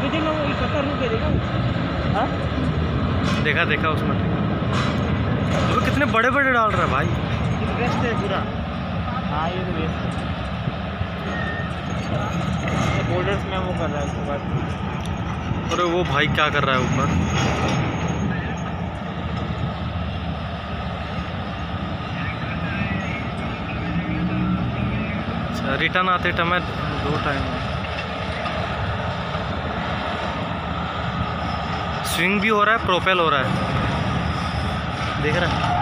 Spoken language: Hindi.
नीचे में वो इकट्ठा रुक गया देखा। हाँ देखा देखा उसमें। वो कितने बड़े बड़े डाल रहा है भाई। वेस्ट है पूरा। हाँ ये तो वेस्ट है, बॉर्डर्स में वो कर रहा है उसके बाद। अरे वो भाई क्या कर रहा है ऊपर। अच्छा रिटर्न आते टाइम 2 टाइम स्विंग भी हो रहा है, प्रोपेल हो रहा है, देख रहा है।